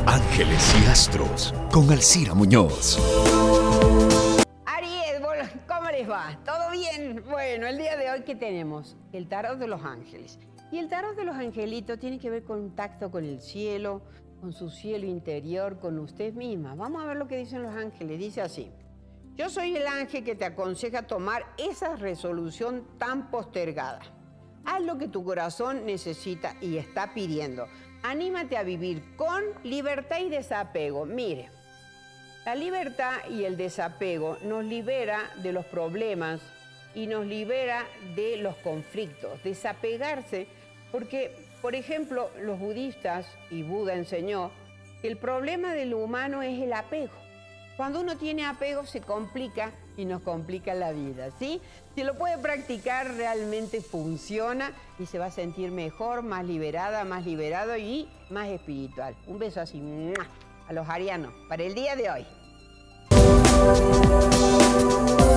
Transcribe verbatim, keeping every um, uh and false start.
Ángeles y Astros con Alcira Muñoz. Aries, ¿cómo les va? ¿Todo bien? Bueno, el día de hoy, ¿qué tenemos? El tarot de los ángeles. Y el tarot de los angelitos tiene que ver con un tacto con el cielo, con su cielo interior, con usted misma. Vamos a ver lo que dicen los ángeles. Dice así: yo soy el ángel que te aconseja tomar esa resolución tan postergada. Haz lo que tu corazón necesita y está pidiendo. Anímate a vivir con libertad y desapego. Mire, la libertad y el desapego nos libera de los problemas y nos libera de los conflictos. Desapegarse, porque, por ejemplo, los budistas, y Buda enseñó, que el problema del humano es el apego. Cuando uno tiene apego se complica y nos complica la vida, ¿sí? Si lo puede practicar, realmente funciona y se va a sentir mejor, más liberada, más liberado y más espiritual. Un beso así, ¡mua!, a los arianos para el día de hoy.